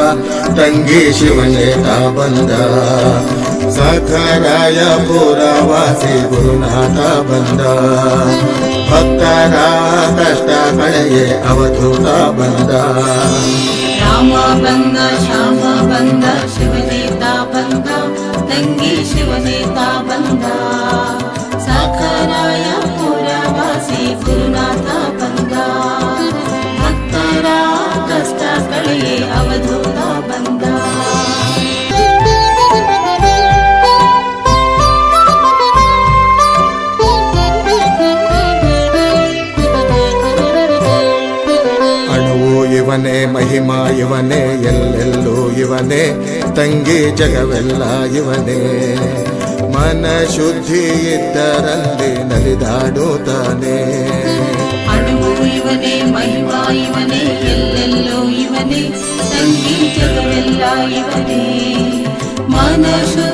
ತಂಗಿ ಶಿವನೇ ತಾ ಬಂದ ಸಖರಾಯ ಪುರವಾಸಿ ಗುರುನಾಥ ಬಂದ ಭಕ್ತರ ಕಷ್ಟ ಕಳೆಯೇ ಅವಧೂತ ಬಂದ ರಾಮ ಬಂದ ಶ್ಯಾಮ ಬಂದ ಶಿವನೇತ ಬಂದ ತಂಗಿ ಶಿವನೇತ ಬಂದ ಸಖರಾಯ ಪುರವಾಸಿ ಗುರುನಾಥ ಬಂದ ಭಕ್ತರ ಕಷ್ಟ ಕಳೆಯೇ ಅವಧೂತ ಬಂದ ಇವನೇ ಮಹಿಮಾ ಇವನೇ ಎಲ್ಲೆಲ್ಲೂ ಇವನೇ ತಂಗಿ ಜಗವೆಲ್ಲ ಇವನೇ ಮನ ಶುದ್ಧಿ ಇದ್ದರಲ್ಲಿ ನಲಿದಾಡುತ್ತಾನೆ ಅಣುವು ಇವನೇ ಮಹಿಮಾ ಇವನೇ ಎಲ್ಲೆಲ್ಲೂ ಇವನೇ ತಂಗಿ ಜಗವೆಲ್ಲ ಇವನೇ ಮನ